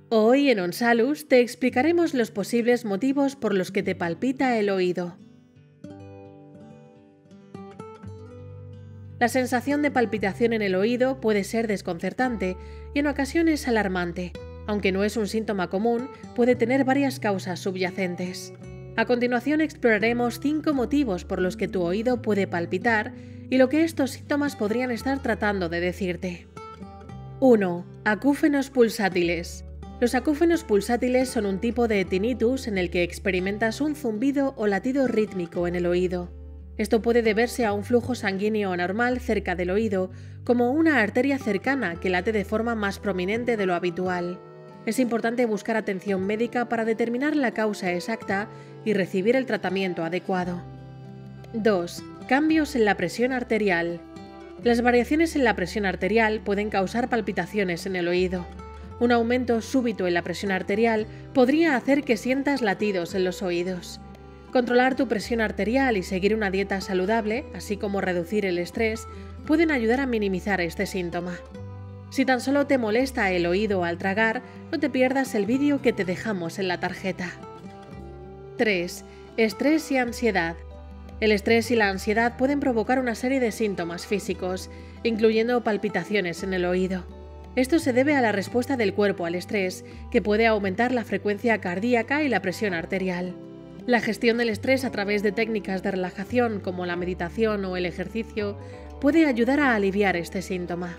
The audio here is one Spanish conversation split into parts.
Hoy en OnSalus te explicaremos los posibles motivos por los que te palpita el oído. La sensación de palpitación en el oído puede ser desconcertante y en ocasiones alarmante. Aunque no es un síntoma común, puede tener varias causas subyacentes. A continuación exploraremos 5 motivos por los que tu oído puede palpitar y lo que estos síntomas podrían estar tratando de decirte. 1. Acúfenos pulsátiles. Los acúfenos pulsátiles son un tipo de tinnitus en el que experimentas un zumbido o latido rítmico en el oído. Esto puede deberse a un flujo sanguíneo anormal cerca del oído, como una arteria cercana que late de forma más prominente de lo habitual. Es importante buscar atención médica para determinar la causa exacta y recibir el tratamiento adecuado. 2. Cambios en la presión arterial. Las variaciones en la presión arterial pueden causar palpitaciones en el oído. Un aumento súbito en la presión arterial podría hacer que sientas latidos en los oídos. Controlar tu presión arterial y seguir una dieta saludable, así como reducir el estrés, pueden ayudar a minimizar este síntoma. Si tan solo te molesta el oído al tragar, no te pierdas el vídeo que te dejamos en la tarjeta. 3. Estrés y ansiedad. El estrés y la ansiedad pueden provocar una serie de síntomas físicos, incluyendo palpitaciones en el oído. Esto se debe a la respuesta del cuerpo al estrés, que puede aumentar la frecuencia cardíaca y la presión arterial. La gestión del estrés a través de técnicas de relajación como la meditación o el ejercicio puede ayudar a aliviar este síntoma.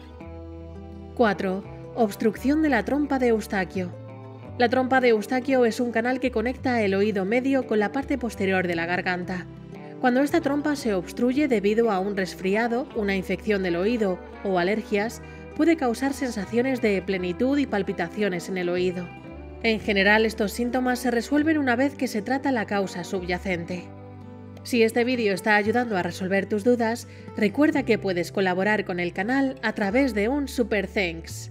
4. Obstrucción de la trompa de Eustaquio. La trompa de Eustaquio es un canal que conecta el oído medio con la parte posterior de la garganta. Cuando esta trompa se obstruye debido a un resfriado, una infección del oído o alergias, puede causar sensaciones de plenitud y palpitaciones en el oído. En general, estos síntomas se resuelven una vez que se trata la causa subyacente. Si este vídeo está ayudando a resolver tus dudas, recuerda que puedes colaborar con el canal a través de un Super Thanks.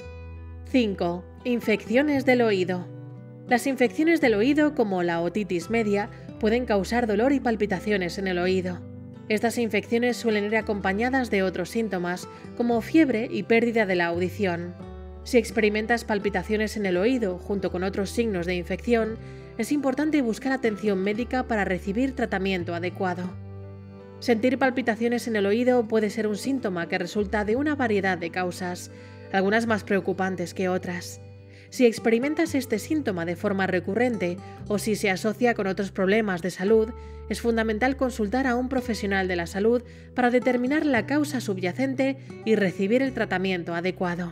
5. Infecciones del oído. Las infecciones del oído, como la otitis media, pueden causar dolor y palpitaciones en el oído. Estas infecciones suelen ir acompañadas de otros síntomas, como fiebre y pérdida de la audición. Si experimentas palpitaciones en el oído junto con otros signos de infección, es importante buscar atención médica para recibir tratamiento adecuado. Sentir palpitaciones en el oído puede ser un síntoma que resulta de una variedad de causas, algunas más preocupantes que otras. Si experimentas este síntoma de forma recurrente o si se asocia con otros problemas de salud, es fundamental consultar a un profesional de la salud para determinar la causa subyacente y recibir el tratamiento adecuado.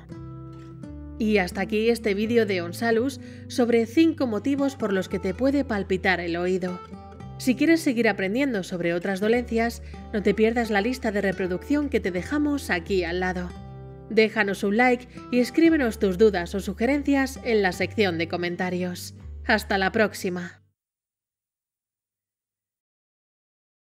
Y hasta aquí este vídeo de OnSalus sobre 5 motivos por los que te puede palpitar el oído. Si quieres seguir aprendiendo sobre otras dolencias, no te pierdas la lista de reproducción que te dejamos aquí al lado. Déjanos un like y escríbenos tus dudas o sugerencias en la sección de comentarios. ¡Hasta la próxima!